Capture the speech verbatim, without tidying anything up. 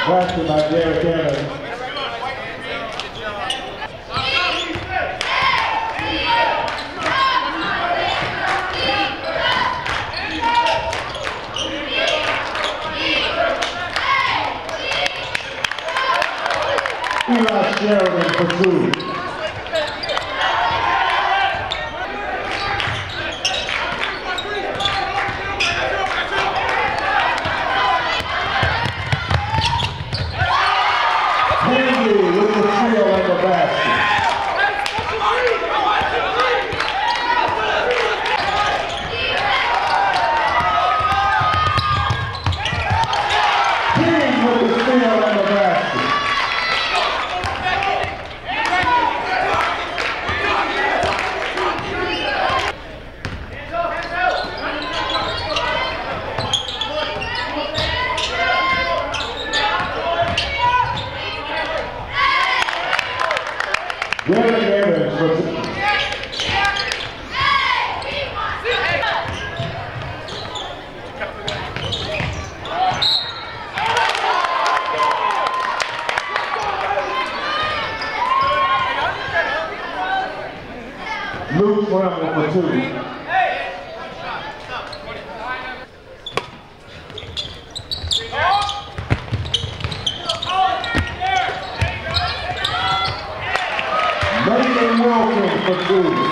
Blasted by Derek Evans. Eli Sheridan for two. Henry with the steal and the basket. King with the steal and the basket. Derek Evans for two. Luke Brown for two. Nathan Wilkins for two.